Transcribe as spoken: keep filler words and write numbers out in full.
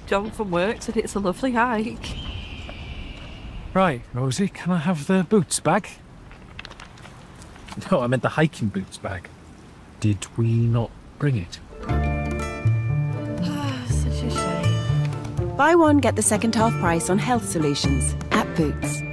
John from work said it's a lovely hike. Right, Rosie, can I have the boots bag? No, I meant the hiking boots bag. Did we not bring it? Such a shame. Buy one, get the second half price on health solutions at Boots.